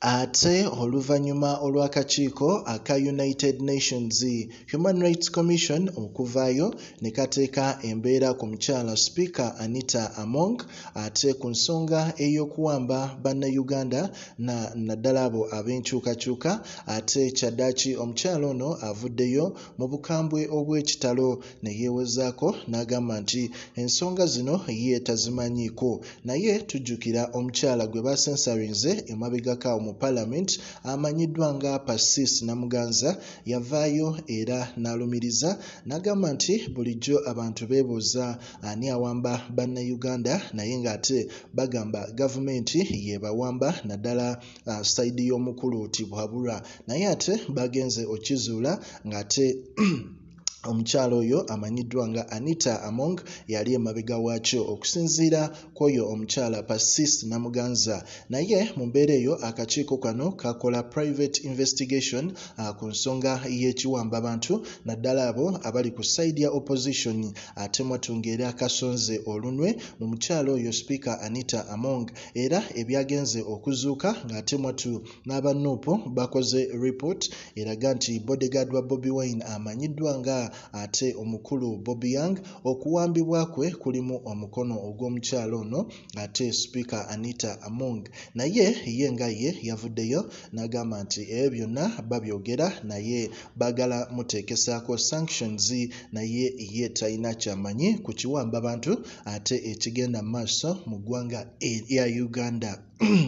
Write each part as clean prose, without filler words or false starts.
Ate oluvannyuma olw'akakiiko aka United Nations Human Rights Commission okuvaayo ne kateeka embeera ku mukyala Speaker Anita Among ate ku nsonga ey'okuwamba bannayuganda naddala abo ab'enkyukakyuka ate kyaddaaki omukyala ono avuddeyo mu bukambwe obw'ekitalo ne yeewozaako n'agamba nti ensonga zino ye tazimanyiiko naye tujjukira omukyala gwe basensarinze emabegaka mu Parliament amanyiddwa nga Pacis Namuganza yavaayo era n'alumiriza n'agamba nti bulijjo abantu beebuuza ani awamba bannayuganda naye ng'ate bagamba gavumenti yeebawamba naddala sayidi y'omukulu Tibwabulwa naye ate bagenze okizuula ng'ate omukyalo oyo amanyiddwa nga Anita Among yali emabega waakyo okusinziira kw'oyo omukyala Pacis Namuganza naye mu mbeera eyo akakiiko kano kakola private investigation ku nsonga y'ekiwamba abantu naddala abo abali ku side ya opposition ate mwatungera kasonze olunwe mu mukyalo oyo Speaker Anita Among era ebyagenze okuzuuka ng'ate mwatu n'abanuupu bakoze report eraga nti bodyguard wa Bobiwine amanyiddwa nga ate omukulu Bobi Young okuwambibwa kwe kulimu omukono ogw'omukyalo ono ate Speaker Anita Among naye ye nga ye yavuddeyo n'agamba nti ebyo byonna babyogera naye bagala muteekesaako sanctions naye ye talina kyamanyi ku kiwamba abantu ate ekigenda mu maaso mu ggwanga erya Uganda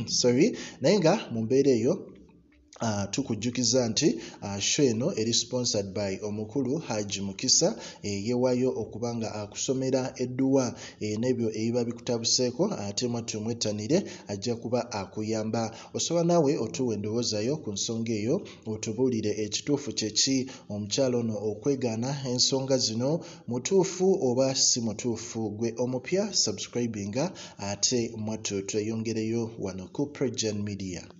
naye nga mu mbeera eyo tukujjukiza nti show eno eri sponsored by omukulu Haji Mukisa yeewaayo okubanga akusomera edduwa n'ebyo ebiba bikutabuseeko ate mwattu mwettanire ajja kuba akuyamba osobola naawe otuwa endowoozayo ku nsonga eyo otubuulire ekituufu kyeki omukyalo ono okwegaana ensonga zino mutuufu oba si mutuufu gwe omupya subscribinga ate mwattu tweyongereyo wano ku PROJOURN Media.